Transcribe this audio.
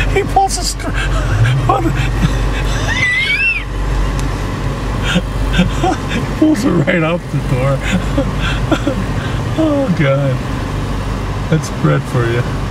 He pulls a string. He pulls it right out the door. Oh God, that's bread for you.